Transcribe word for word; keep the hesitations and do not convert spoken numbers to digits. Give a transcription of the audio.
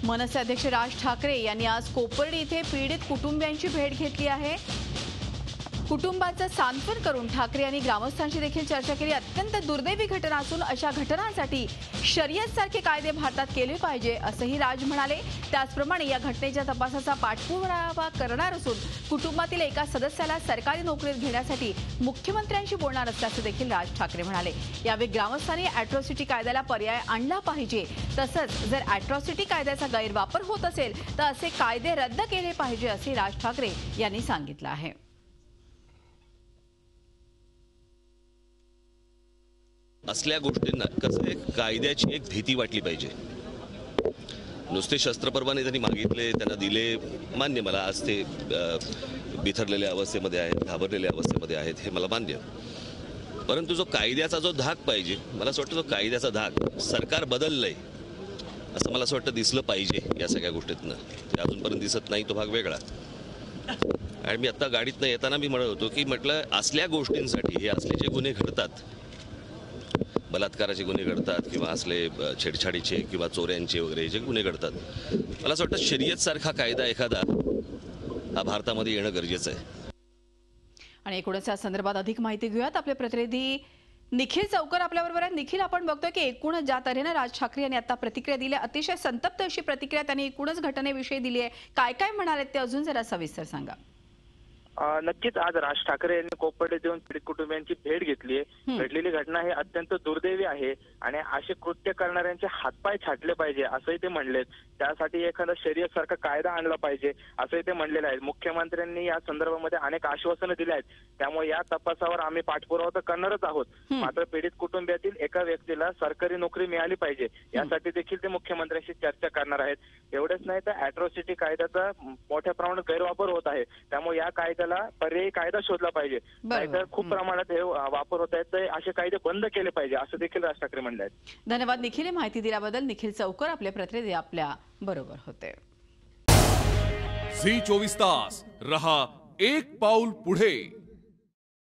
मनसे अध्यक्ष राज ठाकरे यांनी आज कोपर्डी येथे पीडित कुटुंबियांची भेट घेतली आहे। कुटुंबाचं सांत्वन करून ठाकरे यांनी ग्रामस्थांशी देखील चर्चा केली। अत्यंत दुर्दैवी घटना असून अशा घटनांसाठी शर्यत सारखे कायदे भारतात केले पाहिजे असंही राज म्हणाले। त्याचप्रमाणे या घटनेच्या तपासाचा पाठपुरावा करणार असून कुटुंबातील एका सदस्याला सरकारी नोकरीत घेण्यासाठी मुख्यमंत्र्यांशी बोलणार असल्याचं देखील राज ठाकरे म्हणाले। यावेळी ग्रामस्थांनी अॅट्रॉसिटी कायद्याला पर्याय आणला पाहिजे, तसंच जर अॅट्रॉसिटी कायद्याचा गैरवापर होत असेल तर असे कायदे रद्द केले पाहिजे असे राज ठाकरे यांनी सांगितलं आहे। असल्या गोष्टींना कसं एक कायद्याची एक भीती वाटली पाहिजे। नुसते शस्त्र परवाने त्यांनी मागितले, त्यांना दिले, मान्य मला। आज ते बिथरलेल्या अवस्थेमध्ये आहेत, घाबरलेल्या अवस्थेमध्ये आहेत, हे मला मान्य। परंतु जो कायद्याचा जो धाक पाहिजे, मला असं वाटतं तो कायद्याचा धाक सरकार बदललंय असं मला असं वाटतं दिसलं पाहिजे या सगळ्या गोष्टीतनं। ते अजूनपर्यंत दिसत नाही, तो भाग वेगळा। आणि मी आता गाडीतनं येताना मी म्हणत होतो की म्हटलं असल्या गोष्टींसाठी, हे असले जे गुन्हे घडतात, बलात्काराचे गुन्हे घडतात किंवा असले छेडछाडीचे किंवा चोऱ्यांचे वगैरे जे गुन्हे घडतात, मला असं वाटतं शर्यत सारखा कायदा एखादा हा भारतामध्ये येणं गरजेचं आहे। आणि एकूणच या संदर्भात अधिक माहिती घेऊयात। आपले प्रतिनिधी निखिल चौकर आपल्याबरोबर आहेत। निखिल, आपण बघतोय की एकूणच ज्या तऱ्हेने राज ठाकरे यांनी आता प्रतिक्रिया दिली, अतिशय संतप्त अशी प्रतिक्रिया त्यांनी एकूणच घटनेविषयी दिली आहे। काय काय म्हणाले ते अजून जरा सविस्तर सांगा। नक्कीच आज राज ठाकरे यांनी कोपर्डीत येऊन पीडित कुटुंबियांची भेट घेतली आहे। घडलेली घटना ही अत्यंत दुर्दैवी आहे आणि असे कृत्य करणाऱ्यांचे हातपाय छाटले पाहिजे असंही ते म्हणलेत। त्यासाठी एखादा शर्यत सारखा कायदा आणला पाहिजे असंही ते म्हणलेले आहेत। मुख्यमंत्र्यांनी या संदर्भामध्ये अनेक आश्वासनं दिली आहेत, त्यामुळे या तपासावर आम्ही पाठपुरावा तर करणारच आहोत। मात्र पीडित कुटुंबातील एका व्यक्तीला सरकारी नोकरी मिळाली पाहिजे यासाठी देखील ते मुख्यमंत्र्यांशी चर्चा करणार आहेत। एवढेच नाही तर अॅट्रॉसिटी कायद्याचा मोठ्या प्रमाणात गैरवापर होत आहे, त्यामुळे या कायद्याला पर्यायी कायदा शोधला पाहिजे। नाहीतर खूप प्रमाणात हे वापर होत आहेत, तर असे कायदे बंद केले पाहिजे असं देखील राज ठाकरे म्हणले आहेत। धन्यवाद निखिल, माहिती दिल्याबद्दल। निखिल चौकर आपले प्रतिनिधी आपल्या बरोबर होते। झी चोवीस तास रहा एक पाऊल पुढे।